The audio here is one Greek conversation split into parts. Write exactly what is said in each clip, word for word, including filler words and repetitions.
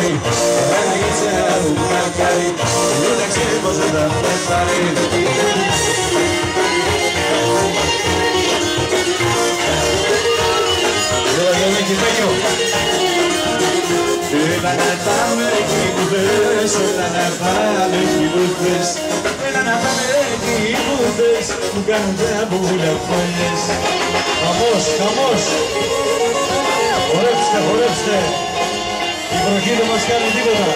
Παναγίτσα μου μακάρι, κοίταξε πως δεν θα με πάρει. Έλα να πάμε εκεί που θες, έλα να πάμε εκεί που θες, έλα να πάμε εκεί που θες, μου κάνουν τα μπουλιά φωνές. Χαμός, χαμός! Χορέψτε, χορέψτε! Η βροχή δεν μας κάνει τίποτα.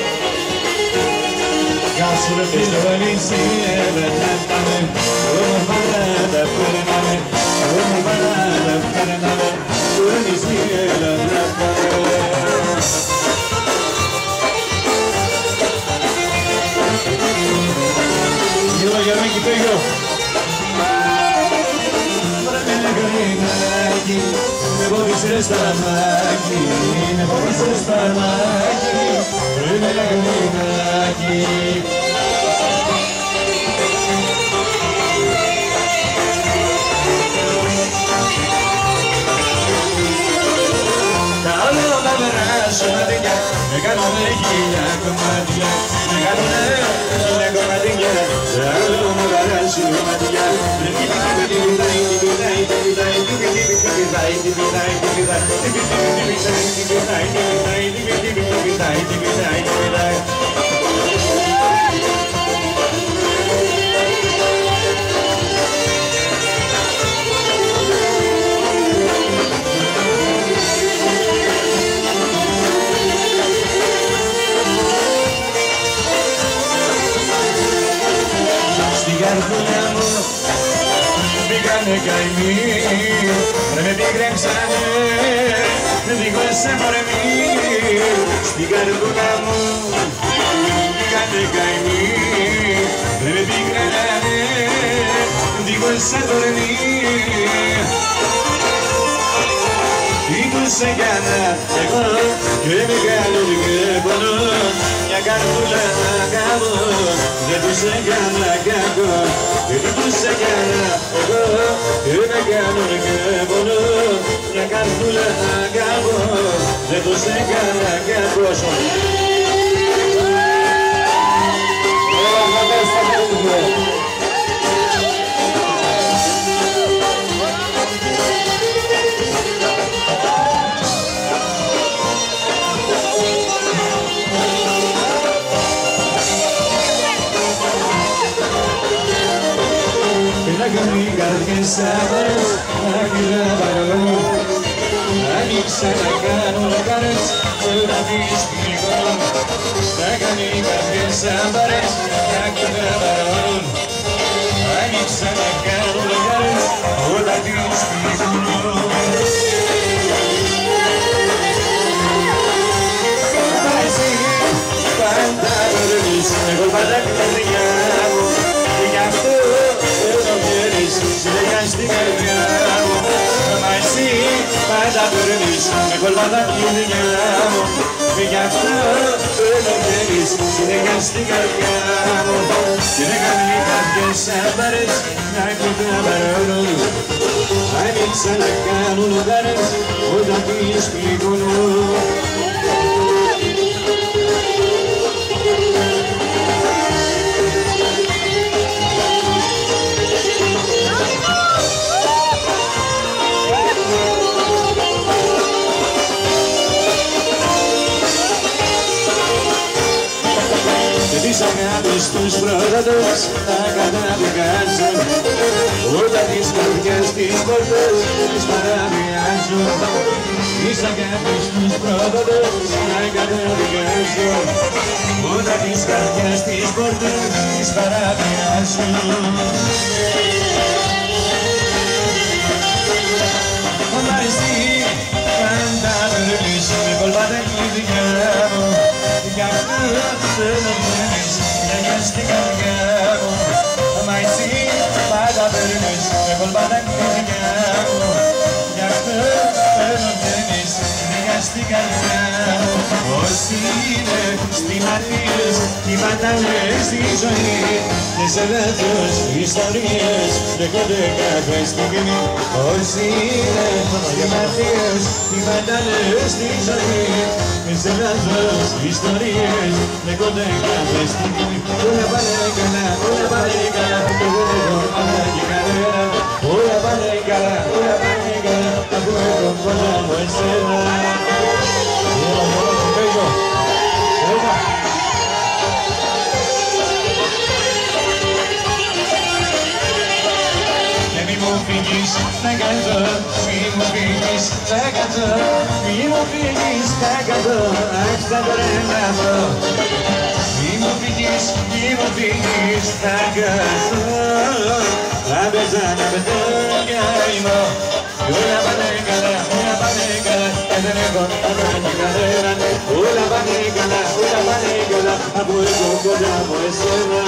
Γεια σου ρε φίλο Ελίσι, έλα να πάμε, όμορφα να τα περνάμε, όμορφα να τα περνάμε, το Ελίσι έλα να πάμε. Γεια για Μίκη Πέγιο. Βρε με γρινάκι, με βόβησε σπαρμάκι, με βόβησε σπαρμάκι, βρε με γρινάκι. Καλό να περάσω μάτια, με κάνουνε χίλια κομμάτια, με κάνουνε χίλια κομμάτια, καλό να περάσω μάτια. Στην καρδούλα μου μπήκανε καημοί, ρε με πικρέψανε, δίχως εμπορεμοί. Στην καρδούλα μου μπήκανε καημοί, ρε με πικράνε, δίχως εμπορεμοί. Τι τους έκανα εγώ και μεγάλο και πονώ, μια καρδούλα κάνω, δεν τους έκανα κακό. Και τι τους έκανα εγώ και μεγάλο και πονώ, μια καρδούλα κάνω, δεν τους έκανα κακό. Οι καρδιές άδερες, άκυρα παραγωνώ, άνοιξα να κάνω καρές, όλα τις πληγώνω. Έκανε οι καρδιές άδερες, άκυρα παραγωνώ, άνοιξα να κάνω καρές, όλα τις πληγώνω. Μα εσύ πάντα περνείς, εγώ πάντα κλαδιά μου, γι' αυτό συνέχεια στην καρδιά μου. Μα εσύ πάντα παίρνεις με κόλπα τα κλειδιά μου, γι' αυτό δεν βγαίνεις συνέχεια στην καρδιά μου. Και έκανε οι καρδιές άπαρες να κοντά παρώνουν, άνοιξα να κάνουν γάρες όταν τις πληγώνουν. Τις αγάπης τους πρόδοτες τα καταδικάζουν, όταν τις καρδιές τις πόρτες τις παραβιάζουν. Τις αγάπης τους πρόδοτες τα καταδικάζουν, όταν τις καρδιές τις πόρτες τις παραβιάζουν. Μα εσύ πάντα περνείς με κόλπα τα κλειδιά μου, γι' αυτό δεν βγαίνεις συνέχεια στην καρδιά μου. Μα εσύ πάντα παίρνεις με κόλπα τα κλειδιά μου, γι' αυτό δεν βγαίνεις συνέχεια στην καρδιά μου. Όσοι είναι στη μαρτίες κι πατάνε στη ζωή και σε λάθος ιστορίες δέχονται κάθε στιγμή. Όσοι είναι στη μαρτίες κι πατάνε στη ζωή και σε λάθος ιστορίες δέχονται κάθε στιγμή. Όλα πάνε καλά, όλα πάνε καλά, εγώ δεν έχω πάντα και κανένα. Όλα πάνε καλά, όλα πάνε καλά, αφού έχω κοντά μου εσένα. Και μη μου φύγεις, θα κάτω, μη μου φύγεις, θα κάτω, μη μου φύγεις, θα κάτω, αχ θα τρελαθώ. Μη μου φύγεις, μη μου φύγεις, θα κάτω, θα πέσα να πετώ κι αημώ. Όλα πάνε καλά, όλα πάνε καλά, και δεν έχω πάντα και κανέναν. Όλα πάνε καλά, όλα πάνε καλά, αφού έχω κοντά μου εσένα.